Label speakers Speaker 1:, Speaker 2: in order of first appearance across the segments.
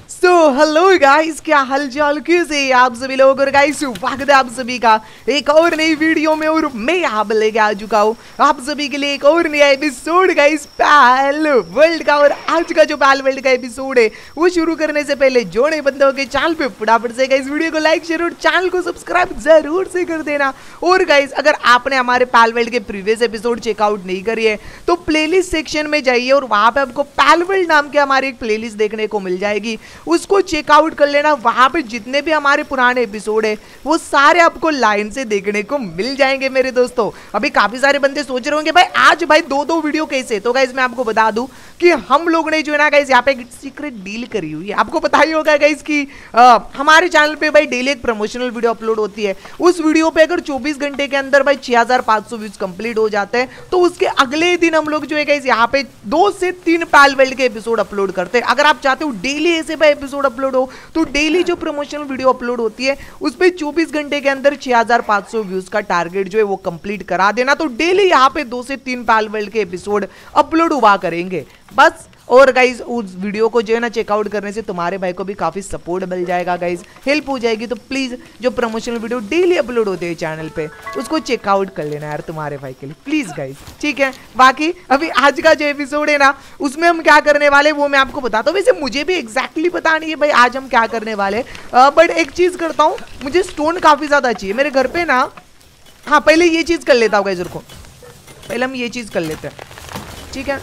Speaker 1: So hello guys, क्या हालचाल, कैसे आप सभी लोग। और गाइस स्वागत है आप सभी का एक और नई वीडियो में। और मैं यहाँ पर लेके आ चुका हूँ आप सभी के लिए एक और नया एपिसोड गाइस पैल वर्ल्ड का। और आज का जो पैल वर्ल्ड का एपिसोड है वो शुरू करने से पहले जो नए बंदे हो गए चैनल पे फटाफट से गाइस वीडियो को लाइक शेयर और चैनल को सब्सक्राइब जरूर से कर देना। और गाइस अगर आपने हमारे पैल वर्ल्ड के प्रीवियस एपिसोड चेकआउट नहीं करी है तो प्लेलिस्ट सेक्शन में जाइए और वहां पे आपको पैल वर्ल्ड नाम की हमारी एक प्लेलिस्ट देखने को मिल जाएगी, उसको चेकआउट कर लेना। वहां पे जितने भी हमारे पुराने एपिसोड है वो सारे आपको लाइन से देखने को मिल जाएंगे मेरे दोस्तों। अभी काफी सारे बंदे सोच रहे होंगे भाई आज भाई दो वीडियो कैसे, तो गाइस मैं आपको बता दूं कि हम लोग ने जो है ना गाइस यहाँ पे एक सीक्रेट डील करी हुई है। आपको पता ही होगा गाइस कि हमारे चैनल पे भाई डेली एक प्रमोशनल वीडियो अपलोड होती है। उस वीडियो पे अगर 24 घंटे के अंदर भाई 6500 व्यूज कंप्लीट हो जाते हैं तो उसके अगले दिन हम लोग जो है गाइस यहाँ पे 2 से 3 पैल वर्ल्ड के एपिसोड अपलोड करते हैं। अगर आप चाहते हो डेली ऐसे भाई एपिसोड अपलोड हो तो डेली जो प्रमोशनल वीडियो अपलोड होती है उस पे 24 घंटे के अंदर 6500 व्यूज का टारगेट जो है वो कंप्लीट करा देना। तो डेली यहाँ पे 2 से 3 पैल वर्ल्ड के एपिसोड अपलोड हुआ करेंगे बस। और गाइज उस वीडियो को जो है ना चेकआउट करने से तुम्हारे भाई को भी काफी सपोर्ट मिल जाएगा गाइज, हेल्प हो जाएगी। तो प्लीज जो प्रमोशनल वीडियो डेली अपलोड होते हैं चैनल पे उसको चेकआउट कर लेना यार तुम्हारे भाई के लिए प्लीज गाइज, ठीक है। बाकी अभी आज का जो एपिसोड है ना उसमें हम क्या करने वाले वो मैं आपको बताता हूँ। वैसे मुझे भी एग्जैक्टली पता नहीं है भाई आज हम क्या करने वाले, बट एक चीज करता हूँ, मुझे स्टोन काफी ज्यादा चाहिए मेरे घर पे ना। हाँ पहले ये चीज कर लेता हूँ गाइज, रुको पहले हम ये चीज कर लेते हैं, ठीक है।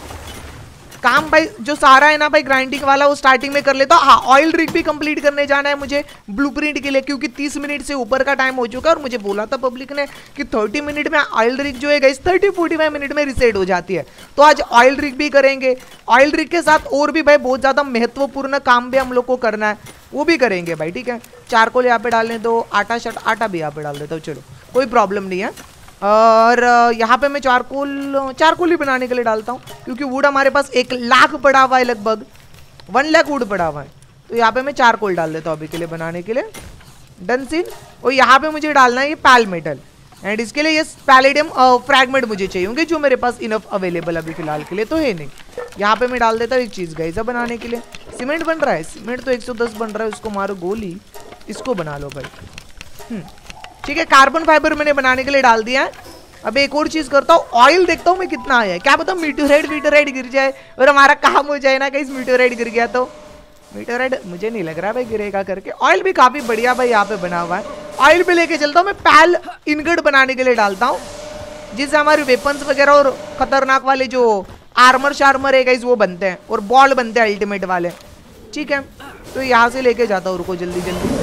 Speaker 1: काम भाई जो सारा है ना भाई ग्राइंडिंग वाला वो स्टार्टिंग में कर लेता हूँ। हाँ ऑयल रिग भी कंप्लीट करने जाना है मुझे ब्लूप्रिंट के लिए, क्योंकि 30 मिनट से ऊपर का टाइम हो चुका है। और मुझे बोला था पब्लिक ने कि 30 मिनट में ऑयल रिग जो है गाइस 30-45 मिनट में रिसेट हो जाती है। तो आज ऑयल रिग भी करेंगे, ऑयल रिग के साथ और भी भाई बहुत ज़्यादा महत्वपूर्ण काम भी हम लोग को करना है, वो भी करेंगे भाई, ठीक है। चारकोल यहाँ पे डालने दो, आटा भी यहाँ पे डाल देता हूँ, चलो कोई प्रॉब्लम नहीं है। और यहाँ पे मैं चारकोल ही बनाने के लिए डालता हूँ क्योंकि वुड हमारे पास 1 लाख पड़ा हुआ है, लगभग 1 लाख वुड पड़ा हुआ है। तो यहाँ पे मैं चारकोल डाल देता हूँ अभी के लिए बनाने के लिए, डन सीन। और यहाँ पे मुझे डालना है ये पैल मेटल, एंड इसके लिए ये पैलेडियम फ्रैगमेंट मुझे चाहिए होंगे जो मेरे पास इनफ अवेलेबल अभी फिलहाल के लिए तो है नहीं। यहाँ पे मैं डाल देता हूँ एक चीज़ गाइस बनाने के लिए, सीमेंट बन रहा है, सीमेंट तो 110 बन रहा है, उसको मारो गोली, इसको बना लो भाई, ठीक है। कार्बन फाइबर मैंने बनाने के लिए डाल दिया है। अब एक और चीज करता हूँ, ऑयल देखता हूँ मैं कितना आया है, क्या पता मीटोराइड गिर जाए और हमारा काम हो जाए ना, कहीं मीटोराइड गिर गया तो। मीटोराइड मुझे नहीं लग रहा भाई गिरेगा करके। ऑयल भी काफी बढ़िया भाई यहाँ पे बना हुआ है, ऑयल भी लेके चलता हूँ मैं। पैल इनगट बनाने के लिए डालता हूँ जिससे हमारे वेपन्स वगैरह और खतरनाक वाले जो आर्मर शार्मर है गाइस वो बनते हैं और बॉल बनते हैं अल्टीमेट वाले, ठीक है। तो यहाँ से लेके जाता हूँ, रुको जल्दी जल्दी।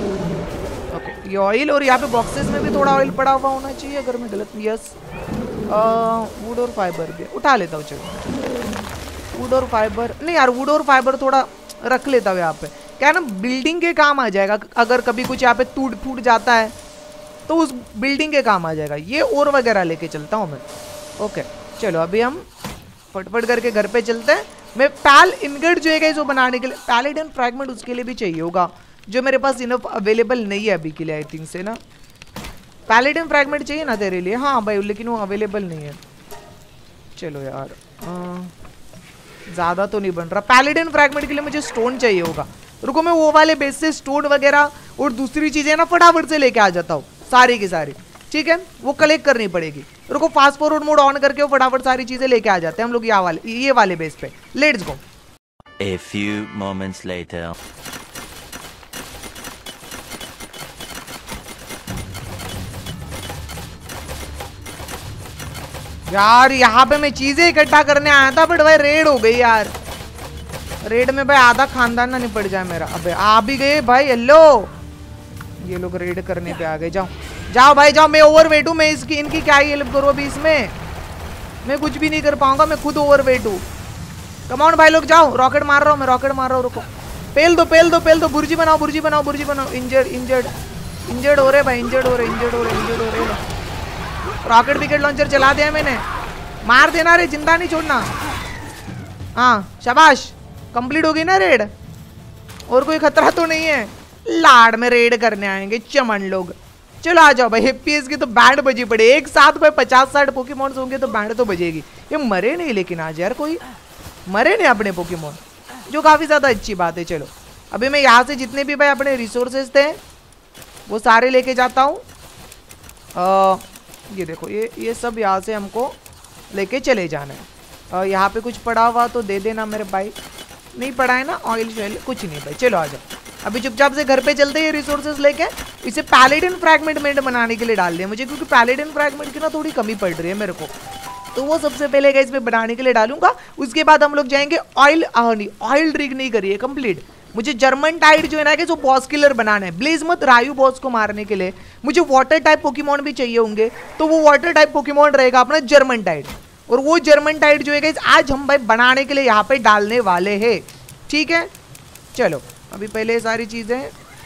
Speaker 1: ये ऑयल और यहाँ पे बॉक्सेस में भी थोड़ा ऑयल पड़ा हुआ होना चाहिए अगर मैं गलत, यस। वुड और फाइबर भी उठा लेता हूँ, चलो वुड और फाइबर नहीं यार, वुड और फाइबर थोड़ा रख लेता हूँ यहाँ पे, क्या है ना बिल्डिंग के काम आ जाएगा। अगर कभी कुछ यहाँ पे टूट फूट जाता है तो उस बिल्डिंग के काम आ जाएगा। ये और वगैरह लेके चलता हूँ मैं, ओके। चलो अभी हम फटफट करके घर पे चलते हैं। मैं पैल इनगट जो है जो बनाने के लिए पैलेडियम फ्रैगमेंट उसके लिए भी चाहिए होगा जो मेरे पास इनफ अवेलेबल नहीं है अभी के लिए, आई थिंक से ना। पैलेडियम फ्रैगमेंट चाहिए ना तेरे लिए, हाँ भाई लेकिन वो अवेलेबल नहीं है। चलो यार ज़्यादा तो नहीं बन रहा। पैलेडियम फ्रैगमेंट के लिए मुझे स्टोन चाहिए होगा, रुको मैं वो वाले बेस से स्टोन वगैरह और दूसरी चीज़ें ना फटाफट से लेके आ जाता हूँ सारी की सारी, ठीक है। वो कलेक्ट करनी पड़ेगी, रुको फास्ट फॉरवर्ड मोड ऑन करके वो फटाफट सारी चीज़ें लेके आ जाते हैं हम लोग ये वाले बेस पे। Let's go.
Speaker 2: A few moments later.
Speaker 1: यार यहाँ पे मैं चीजें इकट्ठा करने आया था बट भाई रेड हो गई यार। रेड में भाई आधा खानदान ना निपट जाए मेरा। अबे आ भी गए भाई, हेलो ये लोग रेड करने पे आ गए। जाओ जाओ भाई जाओ, मैं ओवरवेट हूँ, मैं इनकी क्या ही हेल्प करूँ अभी, इसमें मैं कुछ भी नहीं कर पाऊंगा, मैं खुद ओवरवेट हूँ। कम ऑन भाई लोग जाओ, रॉकेट मार रहा हूँ मैं, रॉकेट मार रहा हूँ, रुको पेल दो बुर्जी बनाओ। इंजर्ड हो रहे भाई, इंजर्ड हो रहे। रॉकेट विकेट लॉन्चर चला दिया मैंने, मार देना रे, जिंदा नहीं छोड़ना। हाँ शाबाश, कंप्लीट हो गई ना रेड, और कोई खतरा तो नहीं है। लाड में रेड करने आएंगे चमन लोग, चलो आ जाओ भाई। एफपीएस की तो बैंड बजी पड़े, एक साथ भाई 50-60 पोकेमॉन्स होंगे तो बैंड तो बजेगी। ये मरे नहीं लेकिन आज यार कोई मरे नहीं अपने पोकेमॉन, जो काफी ज्यादा अच्छी बात है। चलो अभी मैं यहाँ से जितने भी भाई अपने रिसोर्सेज थे वो सारे लेके जाता हूँ। ये देखो ये सब यहाँ से हमको लेके चले जाना है। यहाँ पे कुछ पड़ा हुआ तो दे देना मेरे भाई। नहीं पड़ा है ना ऑयल शेल, कुछ नहीं भाई। चलो आ जाओ, अभी चुपचाप से घर पे चलते हैं। ये रिसोर्सेज लेके इसे पैलेडिन फ्रैगमेंट बनाने के लिए डाल दिया मुझे, क्योंकि पैलेडिन फ्रैगमेंट की ना थोड़ी कमी पड़ रही है मेरे को, तो वो सबसे पहले गाइस मैं बनाने के लिए डालूंगा। उसके बाद हम लोग जाएंगे ऑयल ड्रिंक नहीं करिए कंप्लीट। मुझे जर्मन टाइड जो है ना कि जो बॉस किलर बनाना है, ब्लेजमथ रायू बॉस को मारने के लिए मुझे वाटर टाइप पोकेमॉन भी चाहिए होंगे, तो वो वाटर टाइप पोकेमॉन रहेगा अपना जर्मन टाइड। और वो जर्मन टाइड जो है गाइस आज हम भाई बनाने के लिए यहाँ पे डालने वाले हैं, ठीक है। चलो अभी पहले सारी चीज़ें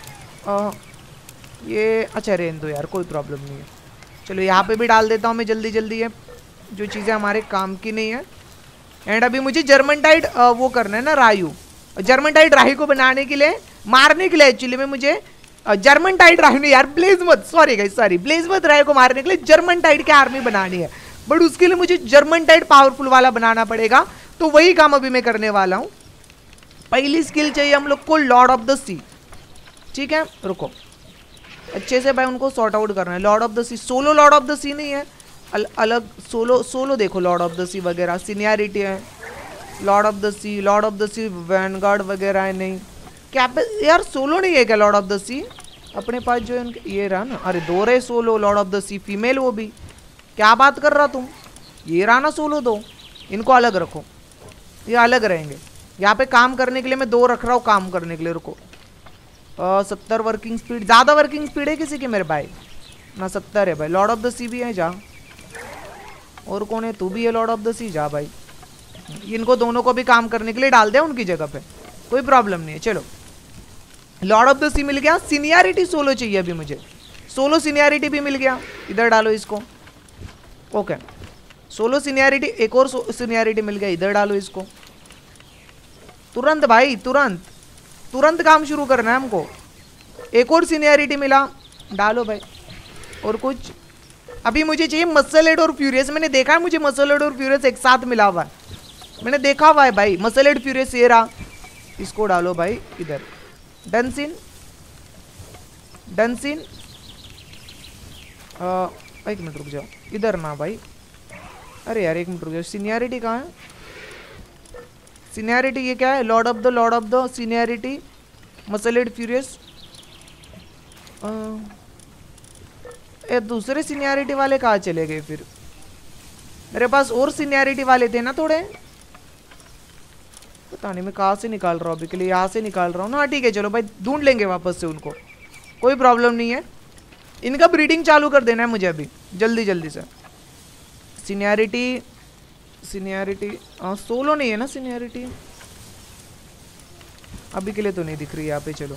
Speaker 1: ये अच्छा रहने दो यार, कोई प्रॉब्लम नहीं है। चलो यहाँ पे भी डाल देता हूँ मैं जल्दी जल्दी, है जो चीज़ें हमारे काम की नहीं है। एंड अभी मुझे जर्मन टाइड वो करना है ना रायू, जर्मन टाइड रायू को बनाने के लिए, मारने के लिए एक्चुअली में मुझे जर्मन टाइड रायू नहीं यार, Blazamut sorry guys sorry, Blazamut Ryu को मारने के लिए जर्मन टाइड की आर्मी बनानी है, बट उसके लिए मुझे जर्मन टाइड पावरफुल वाला बनाना पड़ेगा। तो वही काम अभी मैं करने वाला हूँ। पहली स्किल चाहिए हम लोग को लॉर्ड ऑफ द सी, ठीक है। रुको अच्छे से भाई उनको सॉर्ट आउट करना है। Lord of the sea, solo lord of the sea नहीं है, अलग सोलो देखो लॉर्ड ऑफ द सी वगैरह सीनियरिटी है। Lord of the sea vanguard वगैरह है, नहीं क्या पे यार सोलो नहीं है क्या लॉर्ड ऑफ द सी अपने पास जो है उनके, ये रहा ना, अरे दो रहे solo lord of the sea female, वो भी क्या बात कर रहा तुम, ये रहा ना सोलो दो, इनको अलग रखो, ये अलग रहेंगे। यहाँ पे काम करने के लिए मैं दो रख रहा हूँ काम करने के लिए। रुको 70 वर्किंग स्पीड, ज़्यादा वर्किंग स्पीड है किसी की मेरे भाई ना, 70 है भाई। लॉर्ड ऑफ द सी भी है जा, और कौन है, तू भी है लॉर्ड ऑफ द सी, जा भाई। इनको दोनों को भी काम करने के लिए डाल दे उनकी जगह पे, कोई प्रॉब्लम नहीं है। चलो लॉर्ड ऑफ द सी मिल गया। सीनियरिटी सोलो चाहिए अभी मुझे, सोलो सीनियरिटी भी मिल गया, इधर डालो इसको। ओके सोलो सीनियरिटी, एक और सीनियरिटी मिल गया, इधर डालो इसको। तुरंत भाई तुरंत काम शुरू करना है हमको। एक और सीनियरिटी मिला, डालो भाई। और कुछ अभी मुझे चाहिए मसल हेड और फ्यूरियस। मैंने देखा है मुझे मसल हेड और फ्यूरियस एक साथ मिला हुआ है, मैंने देखा हुआ है भाई। मसल हेड फ्यूरियस ये रहा, इसको डालो भाई इधर। डनसिन एक मिनट रुक जाओ, इधर ना भाई, अरे यार एक मिनट रुक जाओ। सीनियरिटी कहाँ है, सीनियरिटी ये क्या है, lord of the seniority muscle head furious. ये दूसरे सीनियरिटी वाले कहाँ चले गए फिर, मेरे पास और सीनियरिटी वाले थे ना थोड़े, पता नहीं मैं कहाँ से निकाल रहा हूँ अभी के लिए, यहाँ से निकाल रहा हूँ ना। ठीक है चलो भाई ढूंढ लेंगे वापस से उनको, कोई प्रॉब्लम नहीं है। इनका ब्रीडिंग चालू कर देना है मुझे अभी जल्दी से। सीनियरिटी सोलो नहीं है ना सीनियरिटी, अभी के लिए तो नहीं दिख रही यहाँ पे। चलो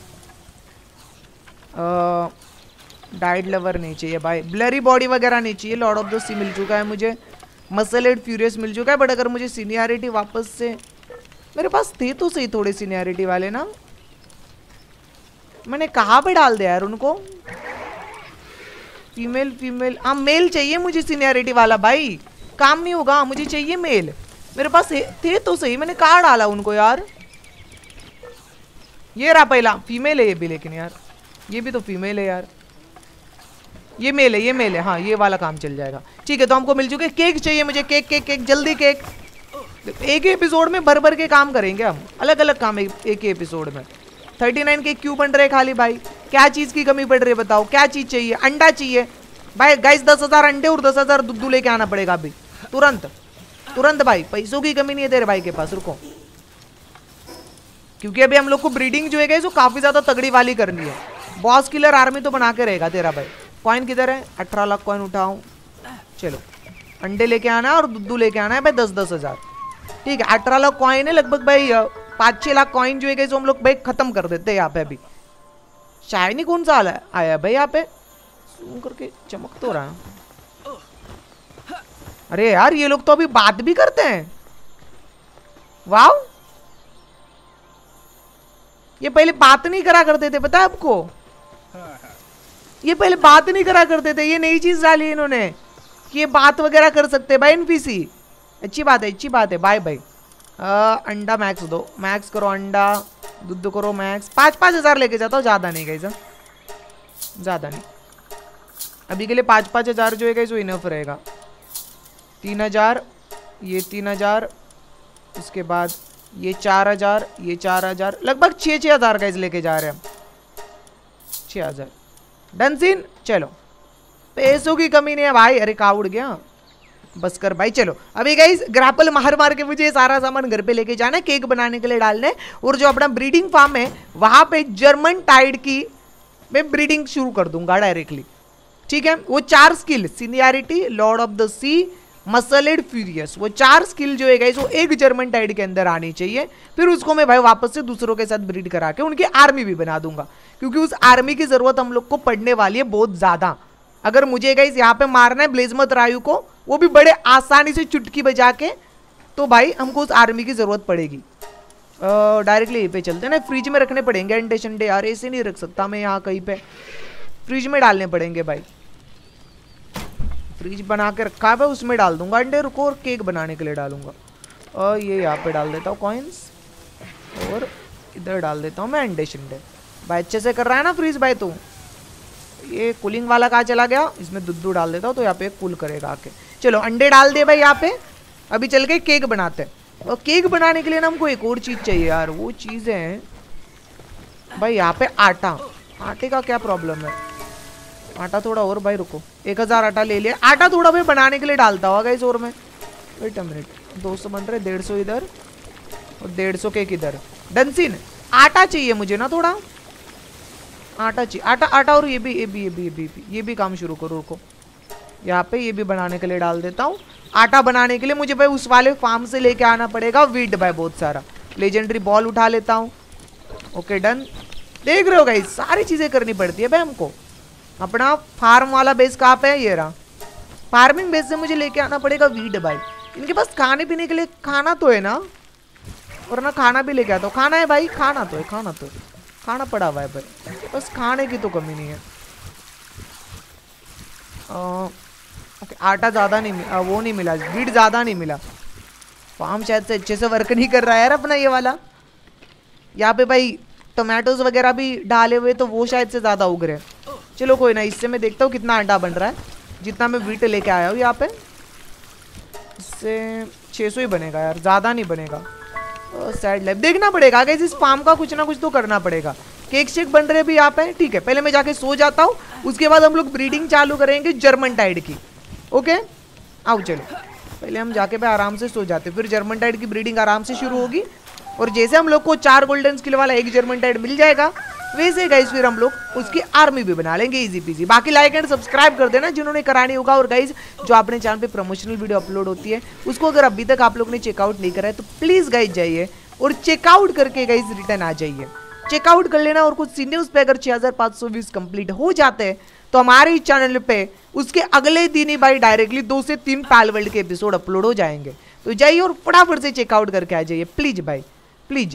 Speaker 1: डाइड लवर नहीं चाहिए भाई, ब्लरी बॉडी वगैरह नहीं चाहिए। लॉर्ड ऑफ द सी मिल चुका है मुझे, मसल हेड फ्यूरियस मिल चुका है, बट अगर मुझे सीनियरिटी वापस से, मेरे पास थे तो सही थोड़े सीनियरिटी वाले ना, मैंने कहाँ पे डाल दिया यार उनको। फीमेल हाँ मेल चाहिए मुझे सीनियरिटी वाला भाई, काम नहीं होगा, मुझे चाहिए मेल। मेरे पास थे तो सही, मैंने कहाँ डाला उनको यार। ये रहा पहला, फीमेल है ये भी, लेकिन यार ये भी तो फीमेल है यार, ये मेल है हाँ, ये वाला काम चल जाएगा। ठीक है तो हमको मिल चुके। केक चाहिए मुझे, केक जल्दी केक। एक ही एपिसोड में भर के काम करेंगे हम, अलग अलग काम एक ही एपिसोड में। 39 केक क्यों बन रहे खाली भाई, क्या चीज़ की कमी पड़ रही है बताओ, क्या चीज़ चाहिए। अंडा चाहिए भाई गाइस, 10,000 अंडे और 10,000 दुद्धू लेके आना पड़ेगा अभी तुरंत भाई, पैसों की कमी नहीं है तेरे भाई के पास। रुको क्योंकि अभी हम लोग को ब्रीडिंग जो है जो काफ़ी ज़्यादा तगड़ी वाली करनी है। बॉस किलर आर्मी तो बना के रहेगा तेरा भाई। कॉइन किधर है, 18 लाख कॉइन उठाऊं। चलो अंडे लेके आना है और दुद्धू लेके आना है भाई 10-10 हज़ार। ठीक है 18 लाख कॉइन है लगभग भाई, 5-6 लाख कॉइन जो है जो हम लोग भाई खत्म कर देते हैं यहाँ पे। अभी शाइनी कौन सा आया भाई यहाँ पे, सूम करके चमक तो रहा है। अरे यार ये लोग तो अभी बात भी करते हैं, वाह। ये पहले बात नहीं करा करते थे पता है आपको, ये पहले बात नहीं करा करते थे। ये नई चीज डाली इन्होंने कि ये बात वगैरह कर सकते हैं भाई एनपीसी। अच्छी बात है बाय भाई। अंडा मैक्स दो, मैक्स करो अंडा, दूध करो मैक्स। 5,000 लेके जाता हूँ, ज़्यादा नहीं गाइस, ज़्यादा नहीं अभी के लिए। 5,000 जो है गाइस वो इनफ रहेगा। 3,000, ये 3,000, इसके बाद ये 4,000, ये 4,000, लगभग 6,000 गाइस लेके जा रहे हैं हम। 6,000 डन सीन। चलो पैसों की कमी नहीं है भाई। अरे कहाँ उड़ गया, बस कर भाई। चलो अभी गाइस ग्रैपल मार मार के मुझे सारा सामान घर पे लेके जाना है, केक बनाने के लिए डालने। और जो अपना ब्रीडिंग फार्म है वहां पे जर्मन टाइड की मैं ब्रीडिंग शुरू कर दूंगा डायरेक्टली, ठीक है। वो 4 skill, seniority, lord of the sea, muscled, furious, वो 4 स्किल जो है गाइस वो एक जर्मन टाइड के अंदर आनी चाहिए। फिर उसको मैं भाई वापस से दूसरों के साथ ब्रीड करा के उनकी आर्मी भी बना दूंगा, क्योंकि उस आर्मी की जरूरत हम लोग को पड़ने वाली है बहुत ज्यादा। अगर मुझे गाइस यहाँ पे मारना है ब्लेजमत रायू को, वो भी बड़े आसानी से चुटकी बजा के, तो भाई हमको उस आर्मी की जरूरत पड़ेगी। डायरेक्टली यहीं पे चलते हैं ना। फ्रिज में रखने पड़ेंगे अंडे शंडे यार, ऐसे नहीं रख सकता मैं यहाँ कहीं पे, फ्रिज में डालने पड़ेंगे भाई। फ्रिज बना के रखा है भाई, उसमें डाल दूंगा अंडे। रुको, और केक बनाने के लिए डालूंगा। और ये यहाँ पे डाल देता हूँ कॉइन्स, और इधर डाल देता हूँ मैं अंडे शंडे। भाई अच्छे से कर रहा है ना फ्रीज भाई तू। ये कूलिंग वाला कहाँ चला गया, इसमें दूध डाल देता हूँ तो यहाँ पे कूल करेगा आके। चलो अंडे डाल दे भाई यहाँ पे। अभी चल के केक बनाते हैं। और केक बनाने के लिए ना हमको एक और चीज़ चाहिए यार, वो चीज़ है भाई यहाँ पे आटा। आटे का क्या प्रॉब्लम है, आटा थोड़ा और भाई। रुको 1,000 आटा ले लिया। आटा थोड़ा भाई बनाने के लिए डालता होगा इस और में। वेट अ मिनट, 200 बन रहे, 150 इधर और 150 केक इधर। Done scene. आटा चाहिए मुझे ना थोड़ा, आटा चाहिए। आटा आटा और ये भी काम शुरू करो। रुको यहाँ पे ये भी बनाने के लिए डाल देता हूँ। आटा बनाने के लिए मुझे भाई उस वाले फार्म से लेके आना पड़ेगा वीट भाई बहुत सारा। लेजेंडरी बॉल उठा लेता हूँ। Okay done. देख रहे हो गाइस, सारी चीजें करनी पड़ती है भाई हमको। अपना फार्म वाला बेस कहाँ पे है, ये रहा। फार्मिंग बेस से मुझे लेके आना पड़ेगा वीट भाई। इनके पास खाने पीने के लिए खाना तो है ना, और ना खाना भी लेके आता हूँ। खाना है भाई, खाना तो है, खाना पड़ा हुआ है भाई, बस खाने की तो कमी नहीं है। ओके आटा ज़्यादा नहीं मिला, वो नहीं मिला, वीट ज़्यादा नहीं मिला। फार्म शायद से अच्छे से वर्क नहीं कर रहा है यार अपना ये वाला। यहाँ पे भाई टोमेटोज वगैरह भी डाले हुए तो वो शायद से ज़्यादा उग रहे हैं। चलो कोई ना, इससे मैं देखता हूँ कितना आटा बन रहा है। जितना मैं वीट लेके आया हूँ यहाँ पे, इससे 600 ही बनेगा यार, ज़्यादा नहीं बनेगा। सैड लाइफ देखना पड़ेगा गाइस, इस फार्म का कुछ ना कुछ तो करना पड़ेगा। केक शेक बन रहे भी यहाँ पे, ठीक है। पहले मैं जाके सो जाता हूँ, उसके बाद हम लोग ब्रीडिंग चालू करेंगे जर्मन टाइड की। ओके आओ चलो, पहले हम जाके भाई आराम से सो जाते, फिर जर्मन टाइड की ब्रीडिंग आराम से शुरू होगी। और जैसे हम लोग को 4 गोल्डन स्किल वाला एक जर्मन टाइड मिल जाएगा, वैसे गाइस फिर हम लोग उसकी आर्मी भी बना लेंगे इजी पीजी। बाकी लाइक एंड सब्सक्राइब कर देना जिन्होंने करानी होगा। और गाइस जो अपने चैनल पे प्रमोशनल वीडियो अपलोड होती है उसको अगर अभी तक आप लोग ने चेकआउट नहीं करा है तो प्लीज गाइस जाइए और चेकआउट करके गाइस रिटर्न आ जाइए। चेकआउट कर लेना। और कुछ सीन्यूज पे अगर 6500 व्यूज कंप्लीट हो जाते हैं तो हमारे इस चैनल पे उसके अगले दिन ही भाई डायरेक्टली 2 से 3 पैल वर्ल्ड के एपिसोड अपलोड हो जाएंगे। तो जाइए और फटाफट से चेकआउट करके आ जाइए प्लीज भाई प्लीज।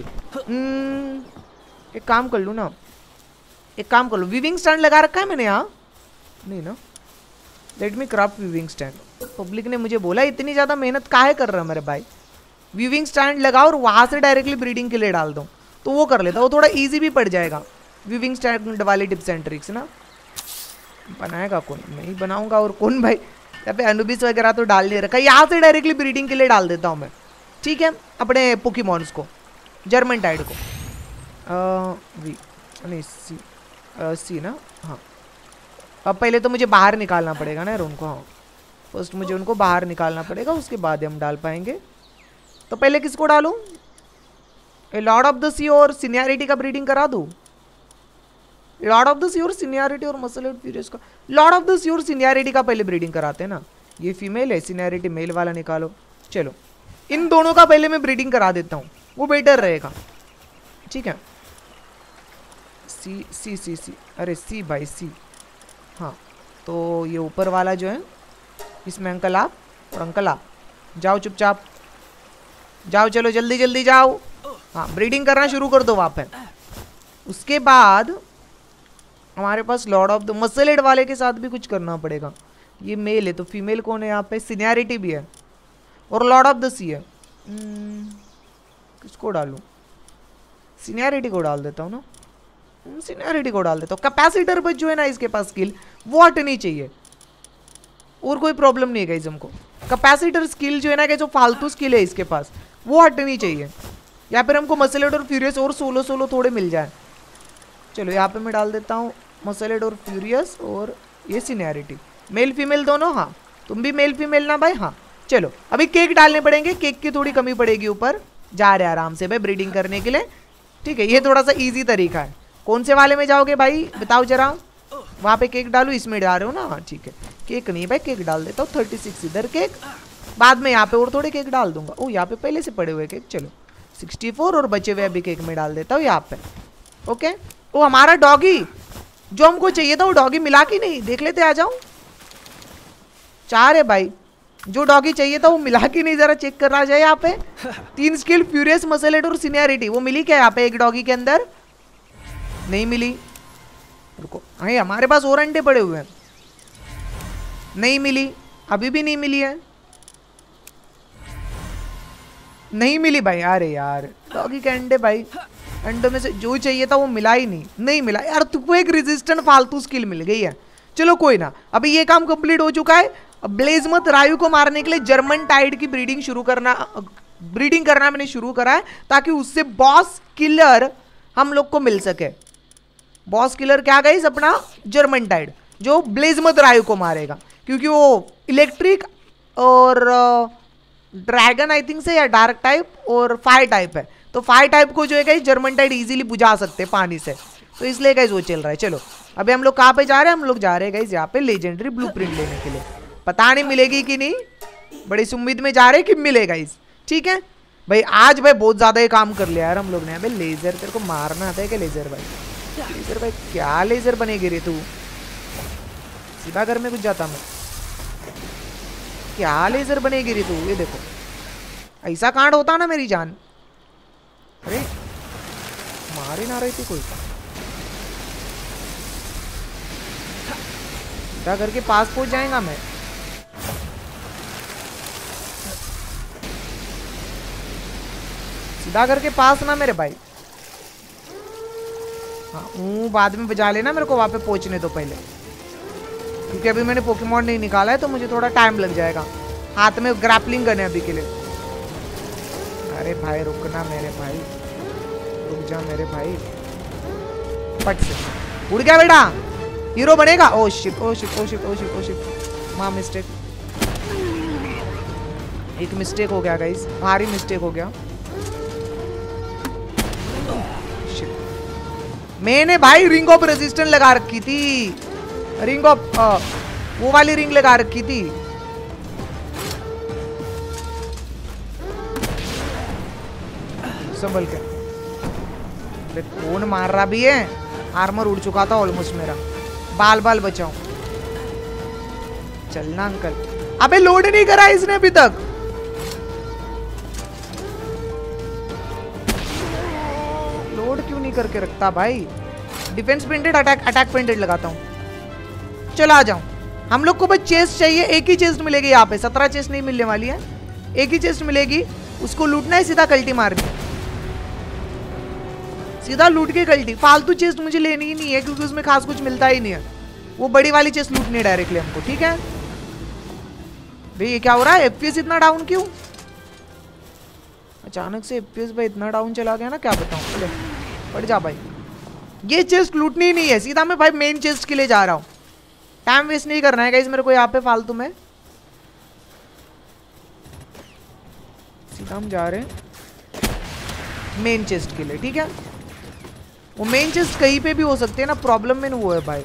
Speaker 1: एक काम कर लूँ ना, एक काम कर लो, वीविंग स्टैंड लगा रखा है मैंने यहाँ, नहीं ना। Let me craft weaving stand. Public ने मुझे बोला इतनी ज़्यादा मेहनत काहे कर रहा है मेरे भाई, वीविंग स्टैंड लगाओ और वहाँ से डायरेक्टली ब्रीडिंग के लिए डाल दो, तो वो कर लेता, वो थोड़ा इजी भी पड़ जाएगा। वीविंग स्टैंड वाली टिप्स एंड ट्रिक्स ना बनाएगा कौन, मैं ही बनाऊंगा और कौन भाई। यहाँ पे अनुबिस वगैरह तो डाल नहीं रखा, यहाँ से डायरेक्टली ब्रीडिंग के लिए डाल देता हूँ मैं, ठीक है। अपने पोकेमॉन्स को, जर्मन टाइड को, वी नहीं सी ना, हाँ। अब पहले तो मुझे बाहर निकालना पड़ेगा ना यार उनको, हाँ फर्स्ट मुझे उनको बाहर निकालना पड़ेगा, उसके बाद हम डाल पाएंगे। तो पहले किसको डालूं, लॉर्ड ऑफ द सी और सीनियरिटी का ब्रीडिंग करा दूं। लॉर्ड ऑफ द सी और सीनियरिटी और मसल एंड फ्यूरियस का, लॉर्ड ऑफ द सी और सीनियरिटी का पहले ब्रीडिंग कराते हैं ना। ये फीमेल है, सीनियरिटी मेल वाला निकालो। चलो इन दोनों का पहले मैं ब्रीडिंग करा देता हूँ, वो बेटर रहेगा, ठीक है। सी सी सी सी, अरे सी बाई सी, हाँ। तो ये ऊपर वाला जो है इसमें अंकल आप और अंकल आप जाओ, चुपचाप जाओ, चलो जल्दी जल्दी जाओ। हाँ ब्रीडिंग करना शुरू कर दो वहाँ पे। उसके बाद हमारे पास लॉर्ड ऑफ द मसलेड वाले के साथ भी कुछ करना पड़ेगा। ये मेल है तो फीमेल कौन है यहाँ पे, सीनियरिटी भी है और लॉर्ड ऑफ द सी है। किसको डालूं, सीनियरिटी को डाल देता हूँ ना, सीनियरिटी को डाल देता हूँ। कैपेसिटर पर जो है ना इसके पास स्किल वो हटनी चाहिए, और कोई प्रॉब्लम नहीं है गाइस हमको। कैपेसिटर स्किल जो है ना, जो फालतू स्किल है इसके पास वो हटनी चाहिए, या फिर हमको मसलेट और फ्यूरियस और सोलो सोलो थोड़े मिल जाए। चलो यहाँ पे मैं डाल देता हूँ मसलेट और फ्यूरियस, और ये सीनियरिटी मेल फीमेल दोनों। हाँ तुम भी मेल फीमेल ना भाई। हाँ चलो अभी केक डालने पड़ेंगे, केक की थोड़ी कमी पड़ेगी ऊपर। जा रहे आराम से भाई ब्रीडिंग करने के लिए, ठीक है। ये थोड़ा सा इजी तरीका है। कौन से वाले में जाओगे भाई बताओ जरा, वहाँ पे केक डालू, इसमें डाल रहे हो ना? हाँ ठीक है, केक नहीं भाई केक डाल देता हूँ। 36 इधर केक, बाद में यहाँ पे और थोड़े केक डाल दूंगा। ओ यहाँ पे पहले से पड़े हुए केक, चलो 64 और बचे हुए अभी केक में डाल देता हूँ यहाँ पे। ओके, वो हमारा डॉगी जो हमको चाहिए था वो डॉगी मिला कि नहीं देख लेते, आ जाओ। 4 है भाई, जो डॉगी चाहिए था वो मिला कि नहीं जरा चेक करना जाए यहाँ पे। 3 स्किल फ्यूरियस मसलेट और सीनियरिटी, वो मिली क्या यहाँ पे एक डॉगी के अंदर? नहीं मिली। रुको, हाँ हमारे पास और अंडे पड़े हुए हैं, नहीं मिली, अभी भी नहीं मिली है, नहीं मिली भाई। अरे यार डॉगी के अंडे भाई, अंडों में से जो चाहिए था वो मिला ही नहीं मिला यार। तुमको एक रेजिस्टेंट फालतू स्किल मिल गई है। चलो कोई ना, अभी ये काम कंप्लीट हो चुका है। ब्लेजमथ रायू को मारने के लिए जर्मन टाइड की ब्रीडिंग करना मैंने शुरू करा है, ताकि उससे बॉस किलर हम लोग को मिल सके। बॉस किलर क्या गाइस? अपना जर्मन टाइड, जो ब्लेजमथ रायू को मारेगा, क्योंकि वो इलेक्ट्रिक और ड्रैगन आई थिंक से, या डार्क टाइप और फायर टाइप है। तो फायर टाइप को जो है गाइस जर्मन टाइड इजीली बुझा सकते हैं पानी से, तो इसलिए गाइस वो चल रहा है। चलो अभी हम लोग कहाँ पे जा रहे हैं? हम लोग जा रहे हैं गाइस यहाँ पे लेजेंडरी ब्लूप्रिंट लेने के लिए। पता नहीं मिलेगी कि नहीं, बड़ी उम्मीद में जा रहे हैं कि मिलेगा इस। ठीक है भाई, आज भाई बहुत ज्यादा ये काम कर लिया यार हम लोग ने। भाई लेजर तेरे को मारना आता है क्या? लेजर भाई, लेजर भाई क्या लेजर बनेगी रे तू? सीधा घर में कुछ जाता मैं, क्या लेजर बनेगी रे तू? ये देखो ऐसा कांड होता ना मेरी जान। अरे मारे ना रही थी कोई, सीधा घर के पास पहुंच जाएगा मैं। सीधा घर के पास ना मेरे भाई। हाँ बाद में बजा लेना मेरे को, वहां पे पहुंचने दो पहले, क्योंकि अभी मैंने पोकेमॉन नहीं निकाला है तो मुझे थोड़ा टाइम लग जाएगा। हाथ में ग्रैपलिंग करने अभी के लिए। अरे भाई रुकना मेरे भाई, रुक जा मेरे भाई। पट से उड़ गया बेटा, हीरो बनेगा। Oh shit oh shit oh shit oh shit oh shit, मां मिस्टेक, एक मिस्टेक हो गया गाइस, भारी मिस्टेक हो गया। मैंने भाई रिंग ऑफ रेजिस्टेंस लगा रखी थी, रिंग ऑफ वो वाली रिंग लगा रखी थी। संभल के, कौन मार रहा भी है? आर्मर उड़ चुका था ऑलमोस्ट मेरा, बाल बाल बचाओ। चलना अंकल। अबे लोड नहीं करा इसने अभी तक। लोड क्यों नहीं करके रखता भाई? डिफेंस पेंटेड, अटैक पेंटेड लगाता हूं। चलो आ जाओ। हम लोग को बस चेस्ट चाहिए, एक ही चेस्ट मिलेगी यहाँ पे, 17 चेस्ट नहीं मिलने वाली है, एक ही चेस्ट मिलेगी। उसको लूटना है, सीधा कल्टी मारनी है, सीधा लूट के कल्टी। फालतू चेस्ट मुझे लेनी ही नहीं है, क्योंकि उसमें खास कुछ मिलता ही नहीं है। वो बड़ी वाली चेस्ट लूटनी है डायरेक्टली हमको। ठीक है भाई, ये क्या हो रहा है? एफपीएस इतना डाउन क्यों? अचानक से एफपीएस भाई इतना डाउन चला गया ना, क्या बताऊं। ले पड़ जा भाई, ये चेस्ट लूटनी ही नहीं है, सीधा मैं भाई मेन चेस्ट के लिए जा रहा हूँ। टाइम वेस्ट नहीं करना है गाइस मेरे को यहाँ पे फालतू में। सीधा हम जा रहे हैं मेन चेस्ट के लिए। ठीक है, वो मेन चेस्ट कहीं पे भी हो सकते हैं ना, प्रॉब्लम में वो है भाई।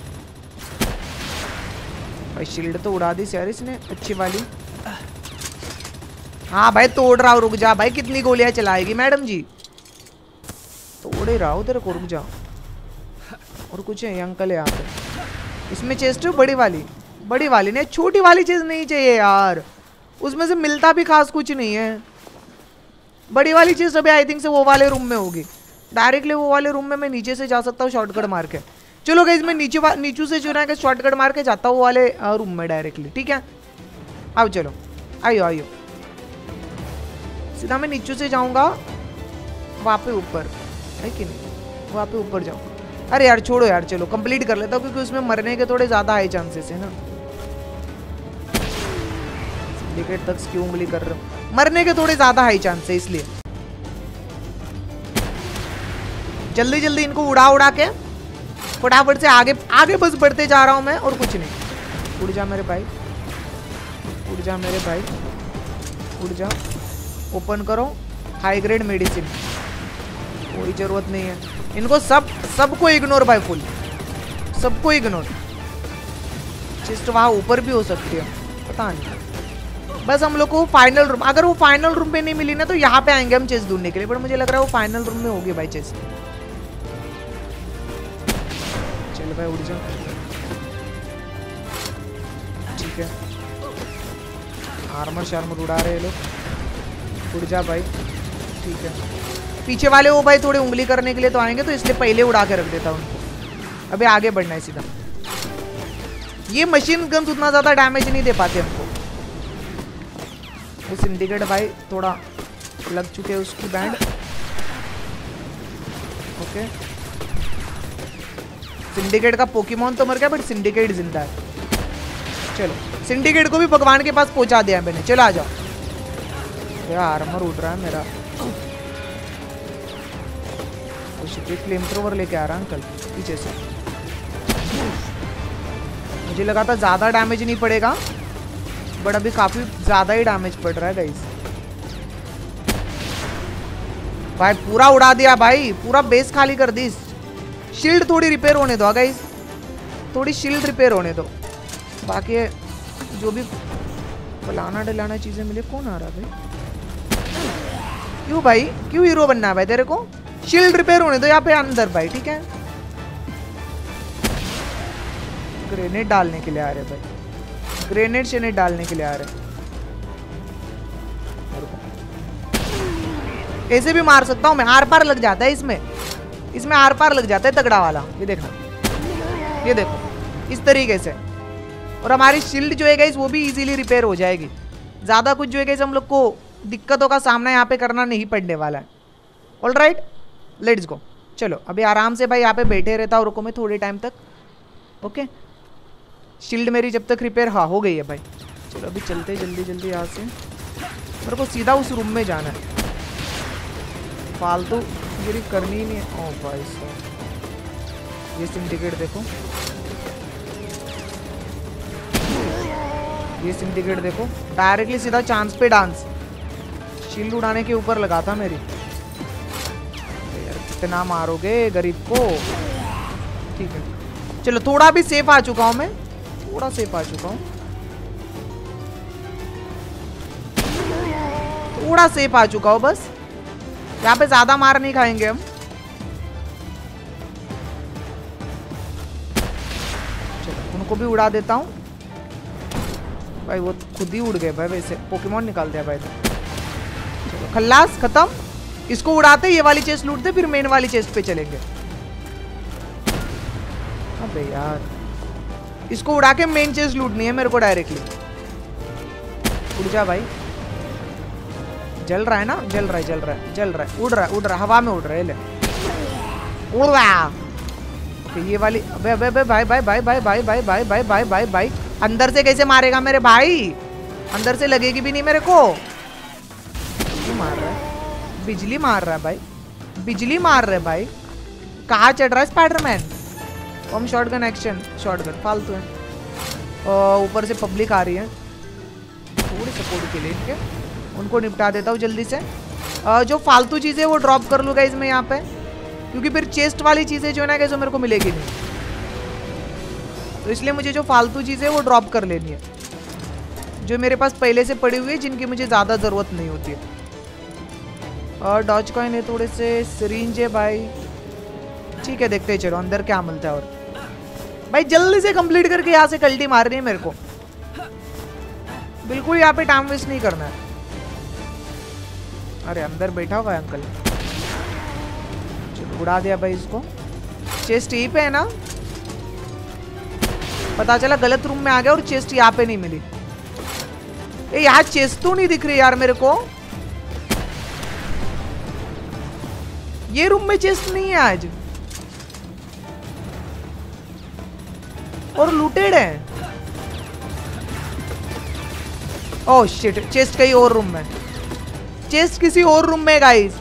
Speaker 1: भाई शील्ड तो उड़ा दी यार इसने, अच्छी वाली। हाँ भाई तोड़ रहा हूँ, रुक जा भाई, कितनी गोलियां चलाएगी मैडम जी? तोड़ ही रहा हूँ तेरे को, रुक जा। और कुछ है अंकल है यहाँ पे, इसमें चेस्ट है बड़ी वाली नहीं, छोटी वाली चीज नहीं चाहिए यार, उसमें से मिलता भी खास कुछ नहीं है। बड़ी वाली चीज अभी आई थिंक से वो वाले रूम में होगी, डायरेक्टली वो वाले रूम में मैं नीचे से जा सकता हूँ शॉर्टकट मार के। चलो गाइस मैं नीचू से जो है शॉर्टकट मार के जाता हूँ वो वाले रूम में डायरेक्टली। ठीक है आओ, चलो आइयो आइयो। सीधा मैं नीचू से जाऊंगा वहाँ पे ऊपर। है कि नहीं? वहाँ पे ऊपर जाओ। अरे यार छोड़ो यार, चलो कंप्लीट कर लेता हूँ क्योंकि उसमें मरने के थोड़े ज्यादा हाई चांसेस है ना। सिंडिकेट तक क्यों उंगली कर रहा हूँ? मरने के थोड़े ज्यादा हाई चांस है इसलिए। जल्दी जल्दी इनको उड़ा उड़ा के फटाफट से आगे आगे बस बढ़ते जा रहा हूँ मैं, और कुछ नहीं। उड़ जा मेरे भाई, उड़ जा मेरे भाई, उड़ जा। ओपन करो हाई ग्रेड मेडिसिन, कोई जरूरत नहीं है इनको। सबको इग्नोर बाय फुल, सबको इग्नोर। चेस्ट वहाँ ऊपर भी हो सकती है, पता नहीं। बस हम लोग को फाइनल रूम, अगर वो फाइनल रूम पे नहीं मिली ना तो यहाँ पे आएंगे हम चेस्ट ढूंढने के लिए, बट मुझे लग रहा है वो फाइनल रूम में होगी भाई चेस्ट। चल भाई उड़ जा, ठीक है। आर्मर शार्मर उड़ा रहे हैं लोग, उड़ जा भाई, ठीक है। पीछे वाले वो भाई थोड़े उंगली करने के लिए तो आएंगे, तो इसलिए पहले उड़ा के रख देता हूँ उनको। अबे आगे बढ़ना है सीधा। ये मशीन गन्स उतना ज्यादा डैमेज नहीं दे पाते हमको। वो सिंडिकेट भाई थोड़ा लग चुके हैं उसकी बैंड। ओके, सिंडिकेट का पोकेमॉन तो मर गया, बट सिंडिकेट जिंदा है। चलो सिंडिकेट को भी भगवान के पास पहुंचा दिया मैंने। चलो आ जाओ। मेरा आर्मर उड़ रहा है मेरा। फ्लेम थ्रोवर लेके आ रहा अंकल पीछे से। मुझे लगा था ज्यादा डैमेज नहीं पड़ेगा, बट अभी काफी ज्यादा ही डैमेज पड़ रहा है गाइस। भाई पूरा उड़ा दिया भाई, पूरा बेस खाली कर दी। शील्ड थोड़ी रिपेयर होने दो गाइस, थोड़ी शील्ड रिपेयर होने दो। बाकी जो भी फलाना डलाना चीजें मिले। कौन आ रहा है भाई? क्यों भाई, क्यों हीरो बनना है भाई तेरे को? शील्ड रिपेयर होने दो यहाँ पे अंदर भाई, ठीक है। ग्रेनेड डालने के लिए आ रहे भाई, ग्रेनेड शेनेड डालने के लिए आ रहे। ऐसे भी मार सकता हूँ मैं, आर पार लग जाता है इसमें, इसमें आर पार लग जाता है तगड़ा वाला। ये देखना, ये देखो इस तरीके से। और हमारी शील्ड जो है गाइस वो भी इजीली रिपेयर हो जाएगी। ज़्यादा कुछ जो है गाइस हम लोग को दिक्कतों का सामना यहाँ पे करना नहीं पड़ने वाला है। Alright let's go. चलो अभी आराम से भाई यहाँ पे बैठे रहता हूँ, रुको मैं थोड़े टाइम तक। ओके, शील्ड मेरी जब तक रिपेयर हाँ हो गई है भाई। चलो अभी चलते जल्दी जल्दी यहाँ से। मेरे को सीधा उस रूम में जाना है, फालतू गिरी करनी ही नहीं है। ओ भाई साहब, ये सिंडिकेट देखो, ये सिंडिकेट देखो, डायरेक्टली सीधा चांस पे डांस। शील्ड उड़ाने के ऊपर लगा था मेरी। यार कितना मारोगे गरीब को? ठीक है चलो, थोड़ा भी सेफ आ चुका हूं मैं, थोड़ा सेफ आ चुका हूं, थोड़ा सेफ आ चुका हूं। बस यहाँ पे ज्यादा मार नहीं खाएंगे हम। चलो उनको भी उड़ा देता हूँ भाई, वो खुद ही उड़ गए भाई। वैसे पोकेमॉन निकाल दिया भाई। चलो खल्लास खत्म। इसको उड़ाते, ये वाली चेस्ट लूटते, फिर मेन वाली चेस्ट पे चलेंगे। अबे यार, इसको उड़ा के मेन चेस्ट लूटनी है मेरे को डायरेक्टली। उड़ जा भाई, जल रहा है ना, जल रहा है, जल रहा है, जल रहा है, उड़ रहा है, उड़ रहा है, हवा में उड़ रहा है। ले उड़ रहा। ये वाली अबे अबे अबे भाई भाई भाई भाई भाई भाई भाई भाई भाई भाई भाई, अंदर से कैसे मारेगा मेरे भाई? अंदर से लगेगी भी नहीं मेरे को। क्यों मार रहा है? बिजली मार रहा है भाई, बिजली मार रहा है भाई। कहाँ चढ़ रहा है स्पाइडरमैन? हम शॉटगन एक्शन, शॉटगन फालतू है। ऊपर से पब्लिक आ रही है, थोड़ी सपोर्ट के लिए इनके, उनको निपटा देता हूँ जल्दी से। जो फालतू चीज़ें वो ड्रॉप कर लूँगा इसमें यहाँ पे, क्योंकि फिर चेस्ट वाली चीज़ें जो है ना कैसे मेरे को मिलेगी नहीं, तो इसलिए मुझे जो फालतू चीज़ें वो ड्रॉप कर लेनी है, जो मेरे पास पहले से पड़ी हुई है, जिनकी मुझे ज़्यादा ज़रूरत नहीं होती है। और डॉज कॉइन है, थोड़े से सिरिंज है भाई। ठीक है देखते हैं चलो अंदर क्या मिलता है। और भाई जल्दी से कंप्लीट करके यहाँ से कल्टी मारनी है मेरे को, बिल्कुल यहाँ पे टाइम वेस्ट नहीं करना है। अरे अंदर बैठा हुआ है अंकल। चलो उड़ा दिया भाई इसको। चेस्ट यहीं पे है ना? पता चला गलत रूम में आ गया और चेस्ट यहाँ पे नहीं मिली। ए यहाँ चेस्ट तो नहीं दिख रही यार मेरे को। ये रूम में चेस्ट नहीं है आज और लूटेड है। ओह शिट, चेस्ट कहीं और रूम में, चेस्ट किसी और रूम में गाइस।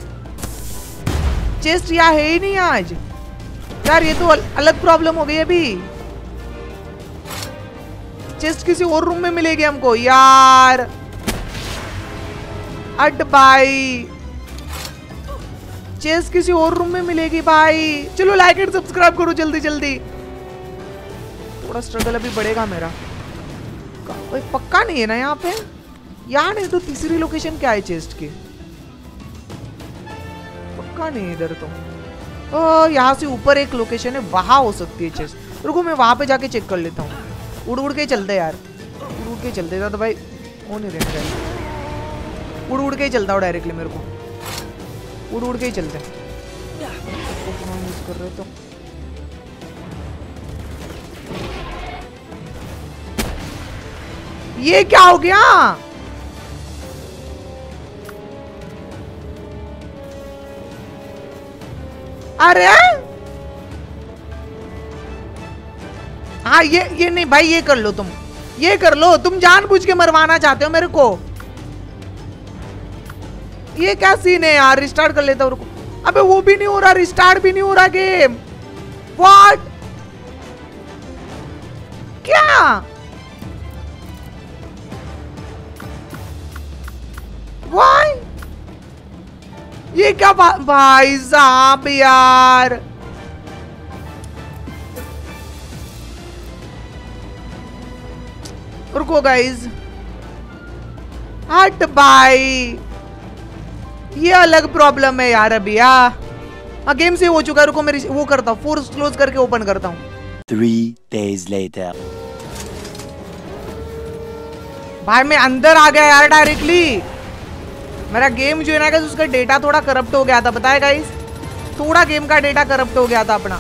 Speaker 1: चेस्ट यहाँ है ही नहीं आज यार, ये तो अलग प्रॉब्लम हो गई अभी। चेस्ट किसी और रूम में मिलेगी हमको यार। अट भाई, चेस्ट किसी और रूम में मिलेगी भाई। चलो लाइक एंड सब्सक्राइब करो जल्दी जल्दी। थोड़ा स्ट्रगल अभी बढ़ेगा मेरा। कोई पक्का नहीं है ना यहाँ पे यार। नहीं तो तीसरी लोकेशन क्या है चेस्ट की? पक्का नहीं इधर तो। यहाँ से ऊपर एक लोकेशन है, वहां हो सकती है चेस्ट। रुको मैं वहां पे जाके चेक कर लेता हूँ। उड़ उड़ के चलते यार, उड़ उड़ के चलते तो भाई वो नहीं रहने। उड़ उड़ के ही चलता हूँ डायरेक्टली, मेरे को उड़ उड़ के ही चलते यूज कर रहे तो। ये क्या हो गया? अरे हाँ ये नहीं भाई, ये कर लो तुम, ये कर लो तुम। जानबूझ के मरवाना चाहते हो मेरे को। ये क्या सीन है यार? रिस्टार्ट कर लेता हूँ, रुको। अबे वो भी नहीं हो रहा, रिस्टार्ट भी नहीं हो रहा गेम। व्हाट? क्या? वाई? ये क्या भाई साहब यार। रुको गाइज, हट भाई, ये अलग प्रॉब्लम है यार अभी। हाँ गेम से हो चुका है। रुको मैं वो करता हूँ, फोर्स क्लोज करके ओपन करता हूँ।
Speaker 2: 3 days later.
Speaker 1: भाई मैं अंदर आ गया यार डायरेक्टली। मेरा गेम जो है ना, उसका डेटा थोड़ा करप्ट हो गया था, पता है गाइस? थोड़ा गेम का डेटा करप्ट हो गया था अपना।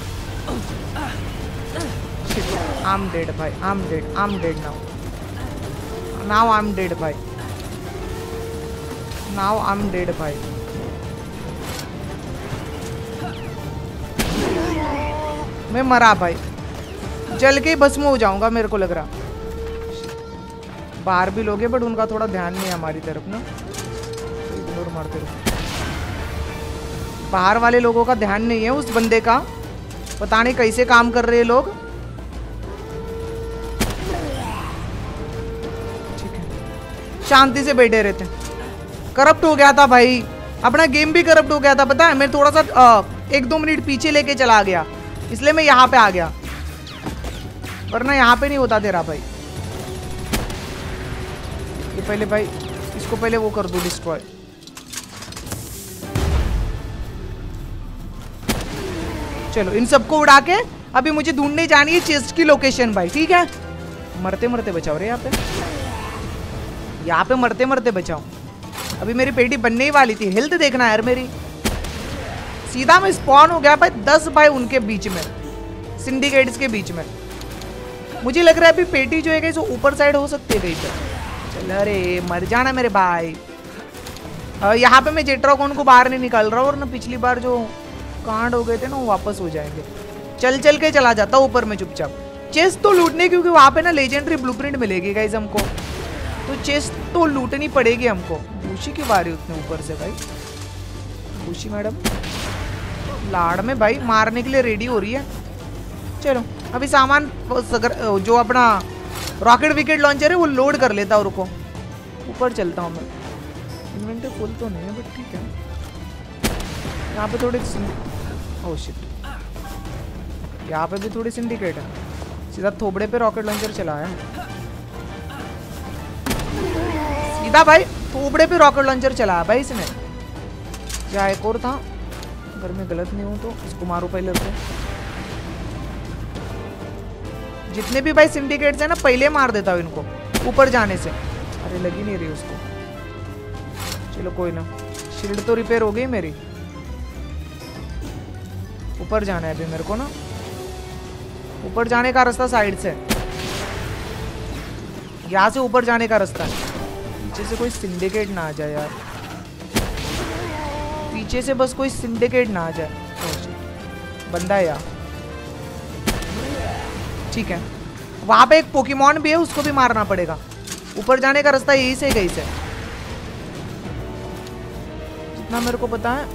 Speaker 1: I'm dead भाई, I'm dead now. Now I'm dead भाई, now I'm dead भाई। मैं मरा भाई, जल के भस्म हो जाऊंगा मेरे को लग रहा। बाहर भी लोग हैं बट उनका थोड़ा ध्यान नहीं है हमारी तरफ ना, इग्नोर मारते रहो। बाहर वाले लोगों का ध्यान नहीं है उस बंदे का, पता नहीं कैसे काम कर रहे हैं लोग। ठीक है, शांति से बैठे रहते। करप्ट हो गया था भाई, अपना गेम भी करप्ट हो गया था, पता है? मैं थोड़ा सा 1-2 मिनट पीछे लेके चला गया, इसलिए मैं यहाँ पे आ गया, वरना यहाँ पे नहीं होता तेरा भाई। ये पहले भाई इसको पहले वो कर दो डिस्ट्रॉय। चलो इन सबको उड़ा के अभी मुझे ढूंढने जानी है चेस्ट की लोकेशन भाई, ठीक है? मरते मरते बचाओ रे, यहाँ पे मरते मरते बचाओ। अभी मेरी पेटी बनने ही वाली थी। हेल्थ देखना यार मेरी। सीधा मैं स्पॉन हो गया भाई 10 भाई उनके बीच में, सिंडिकेट्स के बीच में। मुझे लग रहा है अभी पेटी जो है वो ऊपर साइड हो सकती है कहीं पे। चल अरे मर जाना मेरे भाई। यहाँ पे मैं जेट्रागोन को बाहर नहीं निकाल रहा हूँ, और ना पिछली बार जो कांड हो गए थे ना वो वापस हो जाएंगे। चल चल के चला जाता हूँ ऊपर में चुपचाप। चेस्ट तो लूटने, क्योंकि वहाँ पे ना लेजेंडरी ब्लूप्रिंट मिलेगी गाइस हमको, तो चेस्ट तो लूटनी पड़ेगी हमको। बूशी की बारी उतने ऊपर से भाई। बूशी मैडम लाड़ में भाई मारने के लिए रेडी हो रही है। चलो अभी सामान जो अपना रॉकेट विकेट लॉन्चर है वो लोड कर लेता हूँ। रुको ऊपर चलता हूँ मैं। इन्वेंटरी फुल तो नहीं है बट ठीक है। यहाँ पे थोड़ी ओह शिट, यहाँ पे भी थोड़ी सिंडिकेट है। सीधा थोबड़े पे रॉकेट लॉन्चर चला है, सीधा भाई थोबड़े पे रॉकेट लॉन्चर चला है भाई इसने। या एक और था, अगर मैं गलत नहीं हूँ तो इसको मारो पहले से। जितने भी भाई सिंडिकेट्स है ना पहले मार देता हूँ इनको ऊपर जाने से। अरे लगी नहीं रही उसको। चलो कोई ना, शील्ड तो रिपेयर हो गई मेरी। ऊपर जाना है अभी मेरे को ना, ऊपर जाने का रास्ता साइड से, यहाँ से ऊपर जाने का रास्ता है। पीछे से कोई सिंडिकेट ना आ जाए यार, नीचे से बस कोई सिंडिकेट ना आ जाए। बंदा है यार, ठीक है। वहां पे एक पोकेमॉन भी है, उसको भी मारना पड़ेगा। ऊपर जाने का रास्ता यही से गई से, जितना मेरे को पता है।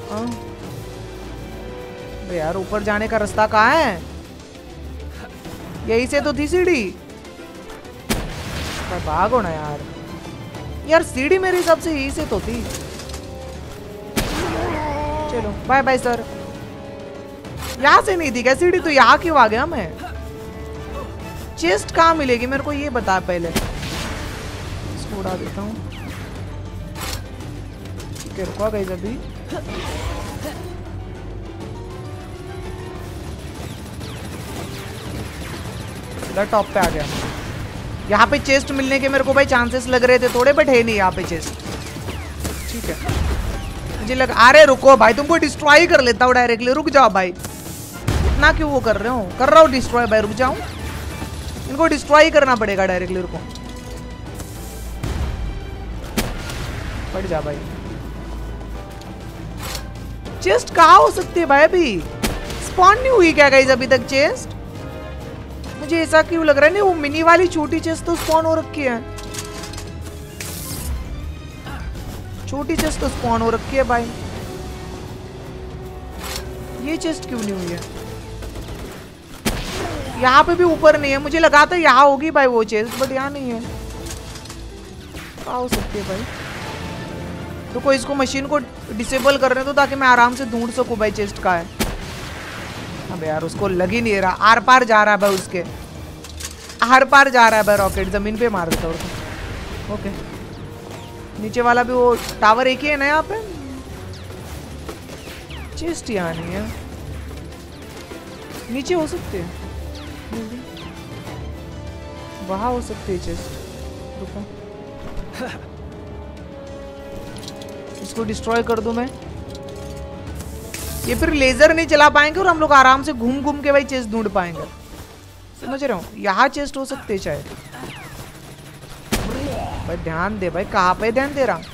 Speaker 1: अरे यार ऊपर जाने का रास्ता कहाँ है? यही से तो थी सीढ़ी। भागो ना यार। यार सीढ़ी मेरे हिसाब से यही से तो थी। चलो बाय बाय सर। यहाँ से नहीं थी क्या सीढ़ी? तो यहाँ क्यों आ गया मैं? चेस्ट कहाँ मिलेगी मेरे को ये बता पहले। इसको उड़ा देता हूँ। ठीक है रुको गई अभी। टॉप पे आ गया। यहाँ पे चेस्ट मिलने के मेरे को भाई चांसेस लग रहे थे थोड़े, बट है नहीं यहाँ पे चेस्ट। ठीक है मुझे लग। अरे रुको भाई, तुमको डिस्ट्रॉय कर लेता हूँ डायरेक्टली। रुक जाओ भाई, इतना क्यों वो कर रहे हो? कर रहा हूँ डिस्ट्रॉय भाई, रुक जाओ। इनको डिस्ट्रॉय करना पड़ेगा डायरेक्टली। रुको, पड़ जा भाई। चेस्ट कहाँ हो सकती है भाई? अभी स्पॉन नहीं हुई क्या गाइस अभी तक चेस्ट? मुझे ऐसा क्यों लग रहा है? नहीं वो मिनी वाली छोटी चेस्ट तो स्पॉन हो रखी है। छोटी चेस्ट तो स्पॉन हो रखी है भाई। ये चेस्ट क्यों नहीं हुई है? यहाँ पे भी ऊपर नहीं है। मुझे लगा था यहाँ होगी भाई वो चेस्ट, बट यहाँ नहीं है। क्या हो सकती है भाई? तो कोई इसको मशीन को डिसेबल करने दो ताकि मैं आराम से ढूंढ सकूं भाई चेस्ट का है। अबे यार उसको लग ही नहीं रहा। आर पार जा रहा है भाई, उसके आर पार जा रहा है भाई रॉकेट। जमीन पे मार देता उसको। ओके नीचे वाला भी वो टावर एक ही है ना यहाँ पे। चेस्ट यहाँ नहीं है। नीचे हो सकते हैं, वहां हो सकती है चेस्ट। रुको इसको डिस्ट्रॉय कर दूं मैं। ये फिर लेजर नहीं चला पाएंगे और हम लोग आराम से घूम घूम के भाई चेस्ट ढूंढ पाएंगे। समझ रहे हो? यहाँ चेस्ट हो सकते हैं शायद। भाई ध्यान दे भाई, कहाँ पे ध्यान दे रहा?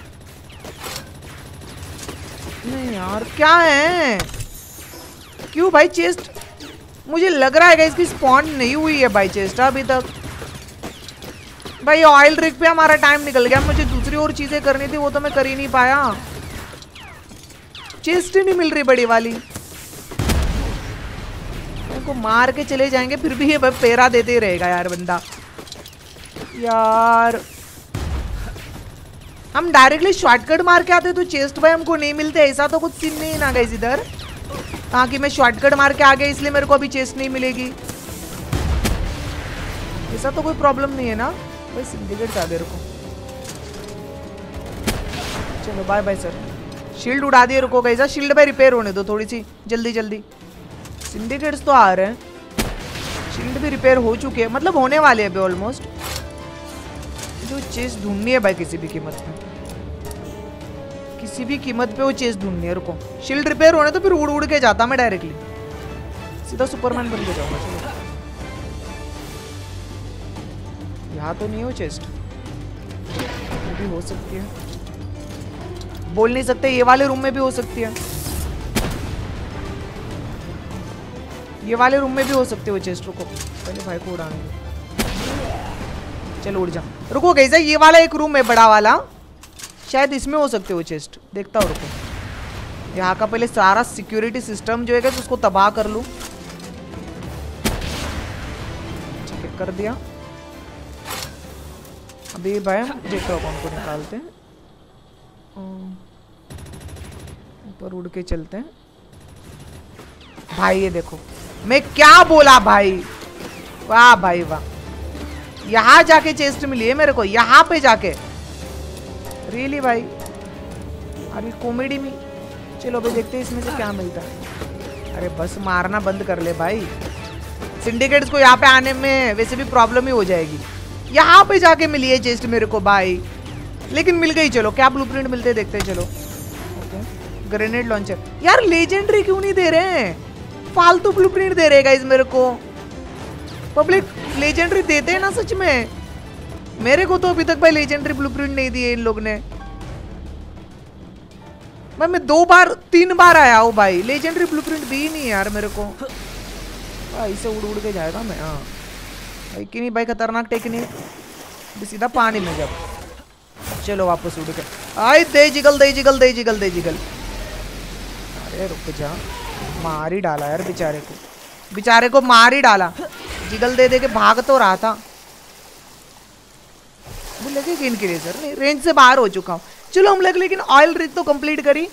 Speaker 1: नहीं यार क्या है? क्यों भाई चेस्ट? मुझे लग रहा है इसकी स्पॉन नहीं हुई है भाई चेस्ट अभी तक। भाई ऑयल रिग पे हमारा टाइम निकल गया। मुझे दूसरी और चीजें करनी थी, वो तो मैं कर ही नहीं पाया। चेस्ट ही नहीं मिल रही बड़ी वाली। इनको मार के चले जाएंगे फिर भी ये पेरा देते ही रहेगा यार बंदा। यार हम डायरेक्टली शॉर्टकट मार के आते तो चेस्ट भाई हमको नहीं मिलते। ऐसा तो कुछ सीन नहीं ना गाइस इधर। हाँ कि मैं शॉर्टकट मार के आ गया इसलिए मेरे को अभी चेस्ट नहीं मिलेगी। ऐसा तो कोई प्रॉब्लम नहीं है ना भाई। सिंडिकेट आ गए। रुको चलो बाय बाय सर। शील्ड उड़ा दिए। रुको गाइस, शील्ड भाई रिपेयर होने दो थोड़ी सी जल्दी जल्दी। सिंडिकेट्स तो आ रहे हैं। शील्ड भी रिपेयर हो चुके हैं, मतलब होने वाले हैं अभी ऑलमोस्ट। जो चेस्ट ढूंढनी है भाई किसी भी कीमत पे, किसी भी कीमत पे वो चेस्ट ढूंढनी है। रुको शील्ड रिपेयर होने तो फिर उड़ उड़ के जाता मैं डायरेक्टली। सीधा सुपरमैन बन के जाऊंगा। चलो यहाँ तो नहीं हो चेस्ट। ये भी हो सकती है, बोल नहीं सकते। ये वाले रूम में भी हो सकती है। ये वाले रूम में भी हो सकते हो चेस्ट। रुको पहले भाई को उड़ाने दो। चलो उड़ जा। रुको गाइस, ये वाला एक रूम है बड़ा वाला, शायद इसमें हो सकते हो चेस्ट। देखता हूँ। रुको यहाँ का पहले सारा सिक्योरिटी सिस्टम जो है उसको तबाह कर लूँ। ठीक है कर दिया। अभी भाई हम देखता हूँ कौन को निकालते हैं। ऊपर उड़ के चलते हैं भाई। ये देखो मैं क्या बोला भाई। वाह भाई वाह, यहाँ जाके चेस्ट मिली है मेरे को, यहाँ पे जाके। रियली भाई, अरे कॉमेडी में। चलो भाई देखते हैं इसमें से क्या मिलता है। अरे बस मारना बंद कर ले भाई। सिंडिकेट्स को यहाँ पे आने में वैसे भी प्रॉब्लम ही हो जाएगी। यहाँ पे जाके मिली है चेस्ट मेरे को भाई, लेकिन मिल गई। चलो क्या ब्लूप्रिंट मिलते हैं देखते हैं। चलो ग्रेनेड लॉन्चर। यार लेजेंडरी क्यों नहीं दे रहे हैं? फालतू ब्लूप्रिंट दे रहे गाइस मेरे को। पब्लिक लेजेंडरी देते हैं ना सच में। मेरे को तो अभी तक भाई लेजेंडरी ब्लूप्रिंट नहीं दिए इन लोग ने। भाई मैं 3 बार आया हूँ भाई, लेजेंडरी ब्लूप्रिंट दी नहीं यार मेरे को। भाई से उड़ के जाएगा मैं। हाँ भाई कि नहीं भाई, खतरनाक टेक्निक, सीधा पानी में जब। चलो वापस उड़ के आई, दे जिगल दे जिगल दे जिगल दे जिगल। अरे रुक जा, मार ही डाला यार बेचारे को मार ही डाला। जिगल दे दे के भाग तो रहा था। वो लगे कि इनके लिए सर नहीं, रेंज से बाहर हो चुका हूँ। चलो हम लग, लेकिन ऑयल रिग तो कंप्लीट करी।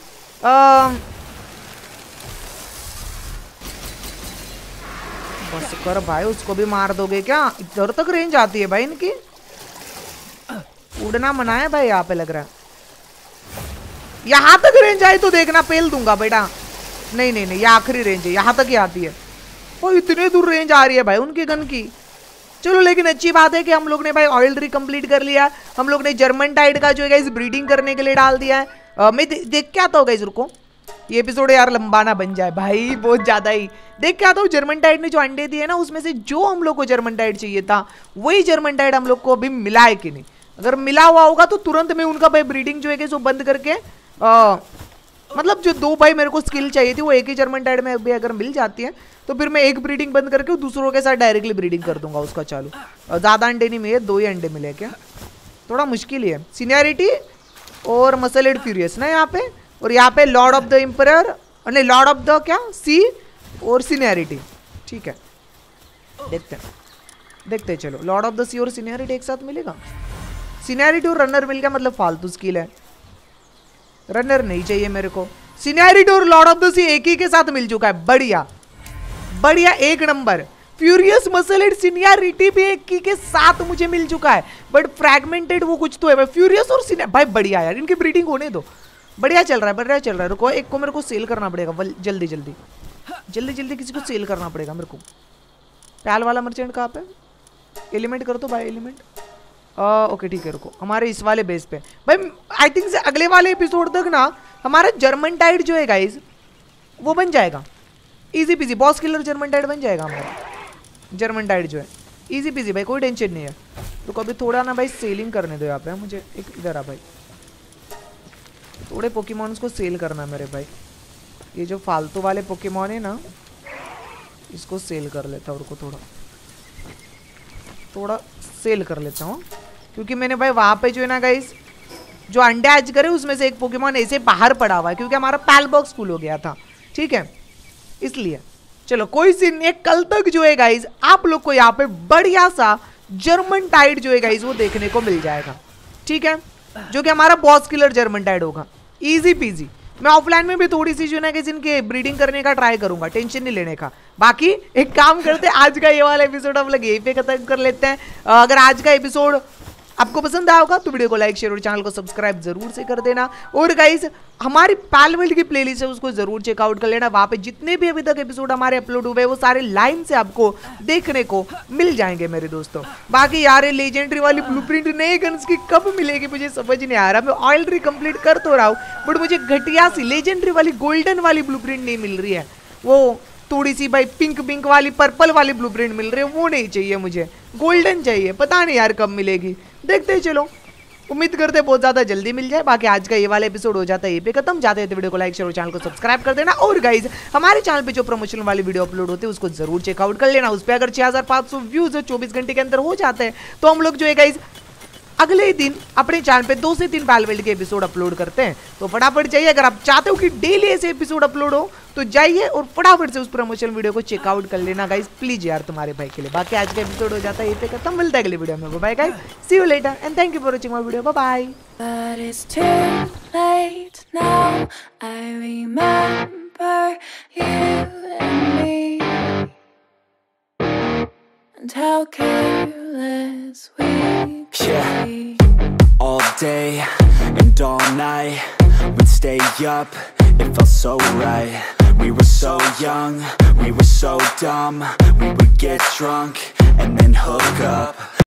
Speaker 1: बस कर भाई, उसको भी मार दोगे क्या? इधर तक रेंज आती है भाई इनकी। उड़ना मना है भाई यहाँ पे लग रहा है। यहाँ तक रेंज आई तो देखना पेल दूंगा बेटा। नहीं नहीं नहीं, ये आखिरी रेंज है, यहाँ तक ही आती है। और इतने दूर रेंज आ रही है भाई उनकी गन की। चलो लेकिन अच्छी बात है कि हम लोग ने भाई ऑयल रिग कंप्लीट कर लिया। हम लोग ने जर्मन टाइड का जो है गाइस ब्रीडिंग करने के लिए डाल दिया है। मैं देख के आता हूँ गाइस, रुको ये एपिसोड यार लंबा ना बन जाए भाई, बहुत ज्यादा ही। देख के आता हूँ जर्मन टाइड ने जो अंडे दिए ना, उसमें से जो हम लोग को जर्मन टाइड चाहिए था वही जर्मन टाइड हम लोग को अभी मिला है कि नहीं। अगर मिला हुआ होगा तो तुरंत में उनका भाई ब्रीडिंग जो है बंद करके मतलब जो 2 भाई मेरे को स्किल चाहिए थी वो एक ही जर्मन टाइड में अभी अगर मिल जाती है तो फिर मैं एक ब्रीडिंग बंद करके दूसरों के साथ डायरेक्टली ब्रीडिंग कर दूंगा उसका चालू। ज़्यादा अंडे नहीं मिले, 2 ही अंडे मिले क्या, थोड़ा मुश्किल ही है। सीनियरिटी और मसलेड फ्यूरियस ना यहाँ पे, और यहाँ पे लॉर्ड ऑफ द एम्परर, नहीं लॉर्ड ऑफ द क्या सी और सीनियरिटी। ठीक है देखते चलो, लॉर्ड ऑफ द सी और सीनियरिटी एक साथ मिलेगा। सीनियरिटी और रनर मिल गया, मतलब फालतू स्किल है, रनर नहीं चाहिए मेरे को। सीनियरिटी और लॉर्ड ऑफ द सी एक ही के साथ मिल चुका है, बढ़िया बढ़िया, एक नंबर। फ्यूरियस मसलेड सीनियरिटी भी एक ही के साथ मुझे मिल चुका है, बट फ्रैगमेंटेड वो कुछ तो है भाई। फ्यूरियस और सीनियर भाई बढ़िया यार, इनकी ब्रीडिंग होने दो, बढ़िया चल रहा है। रुको एक को मेरे को सेल करना पड़ेगा जल्दी जल्दी किसी को सेल करना पड़ेगा मेरे को। पैल वाला मर्चेंट कहाँ पे, एलिमेंट कर दो भाई एलिमेंट। ओके ठीक है, रुको हमारे इस वाले बेस पे भाई। आई थिंक से अगले वाले एपिसोड तक ना हमारा जर्मन टाइड जो है गाइज वो बन जाएगा easy peasy. Boss killer Jormuntide बन जाएगा हमारा। जर्मन टाइड जो है इजी पीजी भाई, कोई टेंशन नहीं है। तो कभी थोड़ा ना भाई सेलिंग करने दो यहाँ पे मुझे। एक इधर आ भाई, थोड़े पोकेमॉन्स को सेल करना मेरे भाई। ये जो फालतू वाले पोकेमॉन है ना, इसको सेल कर लेता हूँ। रुको थोड़ा सेल कर लेता हूँ, क्योंकि मैंने भाई वहाँ पे जो है ना गाइस जो अंडे आज करे उसमें से एक पोकेमॉन ऐसे बाहर पड़ा हुआ है, क्योंकि हमारा पैल बॉक्स फुल हो गया था। ठीक है, इसलिए चलो कोई सीन नहीं है। कल तक जो है गाइज आप लोग को यहाँ पे बढ़िया सा जर्मन टाइड जो है गाइज वो देखने को मिल जाएगा। ठीक है, जो कि हमारा बॉस किलर जर्मन टाइड होगा, इजी पीजी। मैं ऑफलाइन में भी थोड़ी सी जो है ना कि इनके ब्रीडिंग करने का ट्राई करूंगा, टेंशन नहीं लेने का। बाकी एक काम करते हैं, आज का ये वाला एपिसोड हम लोग यहीं पे खत्म कर लेते हैं। अगर आज का एपिसोड आपको पसंद आया होगा तो वीडियो को लाइक शेयर और चैनल को सब्सक्राइब जरूर से कर देना। और गाइस हमारी पैल वर्ल्ड की प्लेलिस्ट है उसको जरूर चेकआउट कर लेना। वहां पे जितने भी अभी तक एपिसोड हमारे अपलोड हुए वो सारे लाइन से आपको देखने को मिल जाएंगे मेरे दोस्तों। बाकी यार लेजेंडरी वाली ब्लूप्रिंट नए गन्स की कब मिलेगी मुझे समझ नहीं आ रहा। मैं ऑयल री कंप्लीट कर तो रहा हूँ, बट मुझे घटिया सी लेजेंडरी वाली गोल्डन वाली ब्लूप्रिंट नहीं मिल रही है। वो थोड़ी सी भाई पिंक वाली पर्पल वाली ब्लूप्रिंट मिल रही है, वो नहीं चाहिए मुझे, गोल्डन चाहिए। पता नहीं यार कब मिलेगी, देखते हैं। चलो उम्मीद करते हैं बहुत ज्यादा जल्दी मिल जाए। बाकी आज का ये वाला एपिसोड हो जाता है ये पे खत्म। जाते हैं तो वीडियो को लाइक शेयर और चैनल को सब्सक्राइब कर देना। और गाइज हमारे चैनल पे जो प्रमोशन वाली वीडियो अपलोड होती है उसको जरूर चेकआउट कर लेना। उस पर अगर 6500 व्यूज 24 घंटे के अंदर हो जाते हैं तो हम लोग जो है गाइज अगले ही दिन अपने चैनल पे 2 से 3 पैल वर्ल्ड के एपिसोड अपलोड करते हैं। तो फटाफट जाइए, अगर आप चाहते हो कि डेली ऐसे एपिसोड अपलोड हो तो जाइए और फटाफट से उस प्रमोशन वीडियो को चेकआउट कर लेना गाइस, प्लीज यार तुम्हारे भाई के लिए। बाकी आज का एपिसोड हो जाता है ये पे खत्म। मिलता है अगले वीडियो में। Bye guys, see you later and thank you for watching my video. Bye
Speaker 2: All day and all night, we'd stay up, it felt so right. We were so young, we were so dumb. We would get drunk and then hook up.